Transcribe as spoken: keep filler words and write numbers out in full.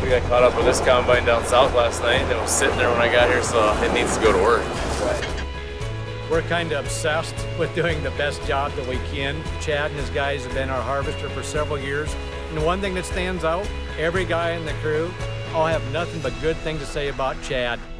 We got caught up with this combine down south last night, and it was sitting there when I got here, so it needs to go to work. We're kind of obsessed with doing the best job that we can. Chad and his guys have been our harvester for several years. And the one thing that stands out, every guy in the crew all have nothing but good things to say about Chad.